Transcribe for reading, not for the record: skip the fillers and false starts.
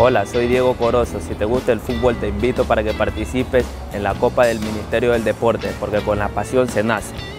Hola, soy Diego Corozo. Si te gusta el fútbol, te invito para que participes en la Copa del Ministerio del Deporte, porque con la pasión se nace.